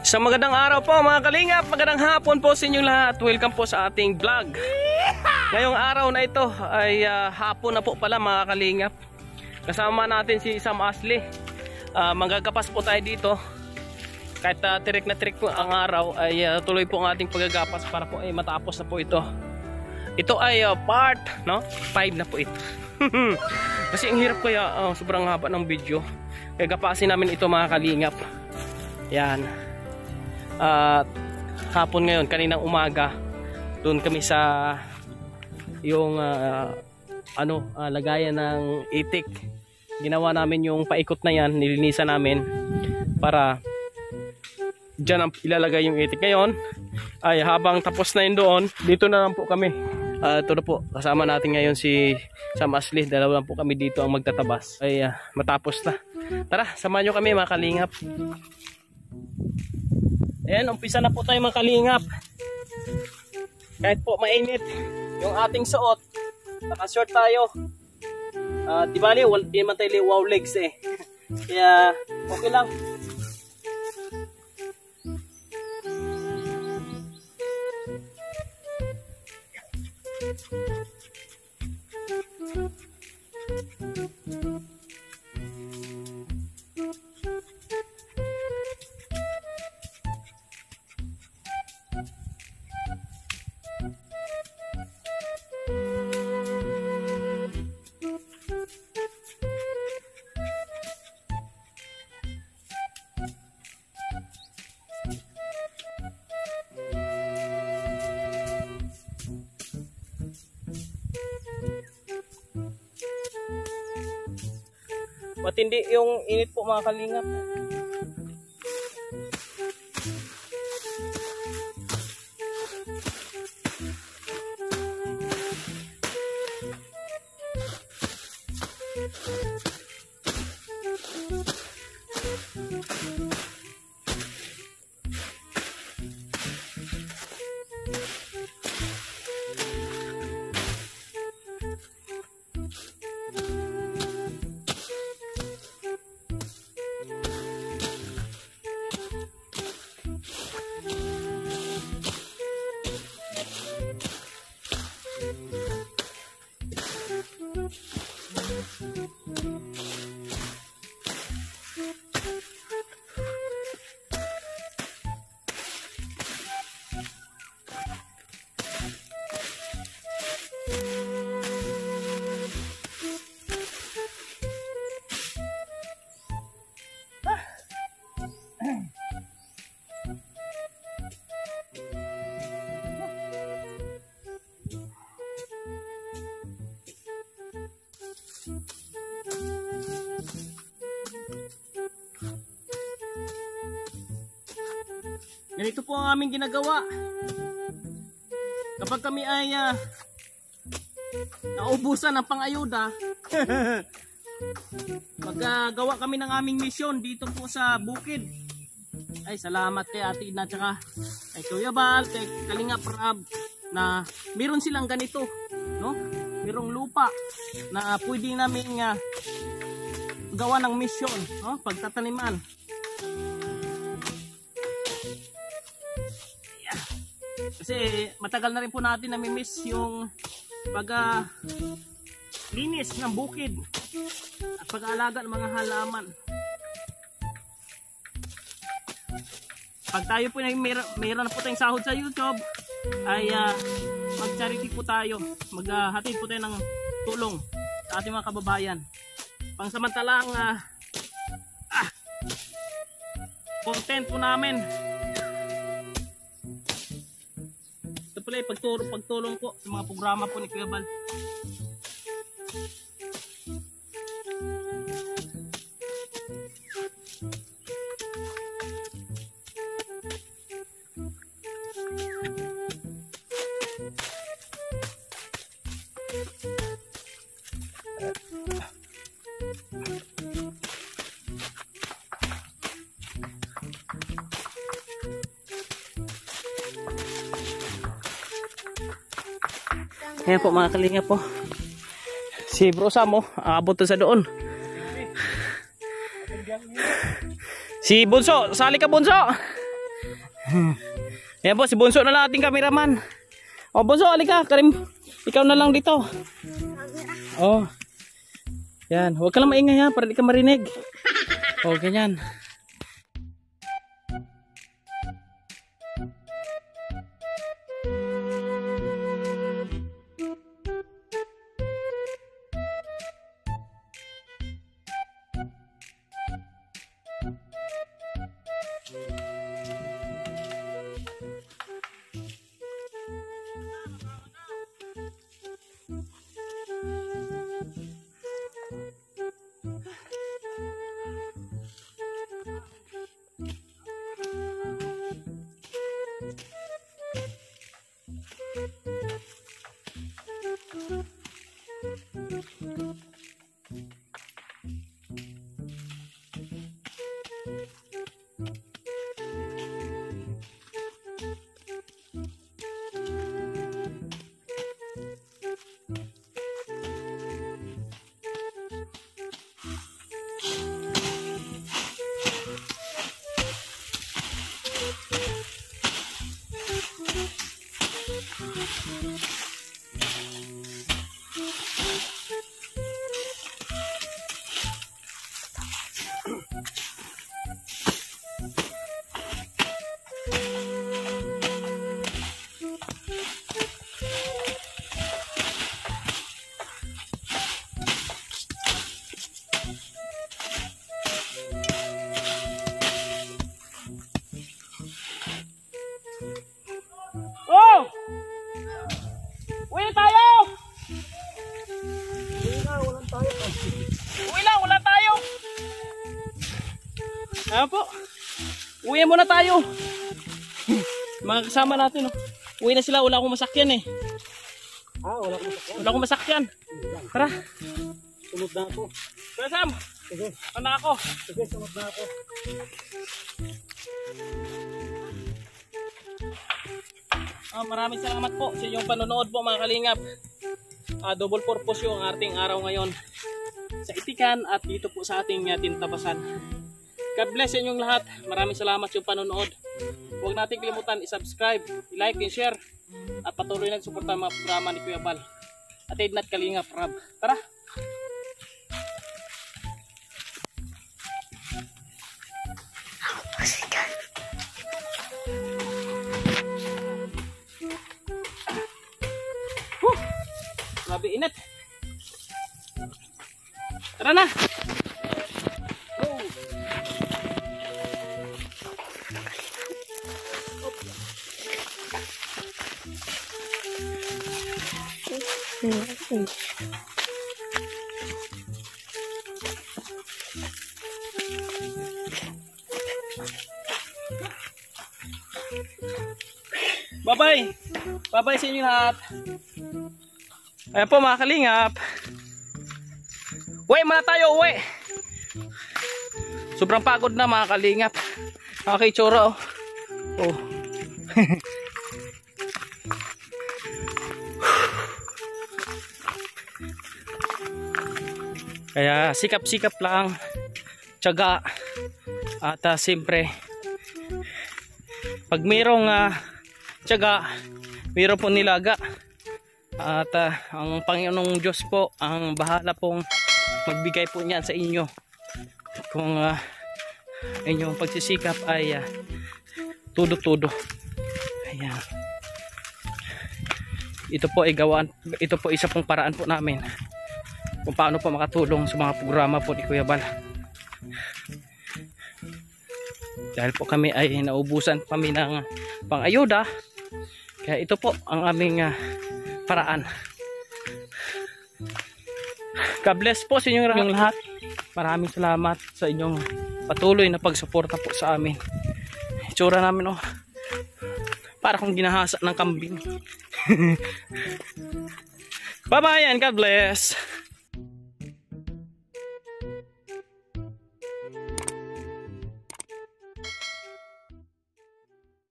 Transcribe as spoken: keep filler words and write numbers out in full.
Sa magandang araw po mga kalingap, magandang hapon po sa inyong lahat. Welcome po sa ating vlog. Ngayong araw na ito ay uh, hapon na po pala mga kalingap. Kasama natin si Sam Ashley. uh, Magagapas po tayo dito. Kahit uh, tirik na tirik po ang araw, ay uh, tuloy po ang ating paggagapas para po ay matapos na po ito. Ito ay uh, part no? five na po ito. Kasi ang hirap kaya uh, sobrang haba ng video. Kaya gapasin namin ito mga kalingap. Yan. At uh, hapon ngayon, kaninang umaga, doon kami sa yung uh, ano, uh, lagayan ng itik. Ginawa namin yung paikot na yan, nilinisan namin para dyan ang ilalagay yung itik. Ngayon ay habang tapos na yun doon, dito na lang po kami. Uh, ito na po, kasama natin ngayon si Sam Ashley. Dalawa lang po kami dito ang magtatabas. Ay uh, matapos na. Tara, samahan nyo kami mga kalingap. Ayan, umpisa na po tayo mga kalingap. Kahit po mainit yung ating suot, naka-short tayo. uh, Di bali, di man tayo wow legs eh. Kaya okay lang. Matindi yung init po mga kalingap. Ganito po ang aming ginagawa kapag kami ay uh, naubusan ng pangayuda. Magagawa kami ng aming misyon dito po sa bukid. Ay, salamat kay Ate Ina tsaka kay Kuya Bal, kay Kalingap Rab na meron silang ganito, no? Merong lupa na pwede namin uh, gawa ng misyon, no? Pagtataniman. Kasi matagal na rin po natin nami-miss yung pag uh, linis ng bukid at pag-aalaga ng mga halaman. Pag tayo po na mayroon, mayroon na po tayong sahod sa YouTube, ay uh, mag-charity po tayo, maghatid uh, po tayo ng tulong sa ating mga kababayan. Pangsamantalang uh, ah, content po namin. Pagtulong, pagtulong po sa mga programa po ni Kuya Bal. Ayan po mga kalingap po. Si Bro Sam oh, aabot sa doon. Si Bunso, sali ka Bunso. Ayan po, si Bunso na lang ating cameraman. O Bunso, alika, Karim, ikaw na lang dito. Oh. Yan, huwag ka lang maingay ha, para di ka marinig. O, ganyan. Oh! Uwi na tayo! Uwi na, wala tayo. Uwi na, wala tayo. Ayan po. Uwi muna tayo. Mga kasama natin, oh. Uwi na sila, wala akong masakyan eh. Ah, wala akong masakyan. Wala akong masakyan. Tara. Sunod na ako. Tara Sam. Sige. Ano na ako? Sige, sunod na ako. Ah, maraming salamat po sa inyong panonood po mga kalingap. Ah, double purpose yung ating araw ngayon sa Itikan at dito po sa ating uh, Tintabasan. God bless sa inyong lahat. Maraming salamat yung panonood. Huwag natin kalimutan i-subscribe, i-like and share at patuloy na suportahan mga programa ni Kuya Bal at Ednat Kalingap Rab. Tara! Huh! Grabe init! Tara na! Oh. Bye-bye! Bye-bye sa inyo lahat! Ayan po mga kalingap! Uwi muna tayo, uwi! Sobrang pagod na mga kalingap. Okay, tsura oh. Oh. Kaya sikap-sikap lang, tiyaga at uh, siyempre pag mayroong uh, tiyaga, mayroon po nilaga at uh, ang Panginoong Diyos po ang bahala pong magbigay po niyan sa inyo kung uh, inyong pagsisikap ay uh, tudo-tudo. Ayan. Ito po ay gawaan, ito po isa pong paraan po namin kung paano pa makatulong sa mga programa po ni Kuya Bal. Dahil po kami ay naubusan kami ng pang-ayuda, kaya ito po ang aming uh, paraan. God bless po sa inyong lahat. Maraming salamat sa inyong patuloy na pagsuporta po sa amin. Itsura namin oh, para kung ginahasa ng kambing. Bye bye and God bless.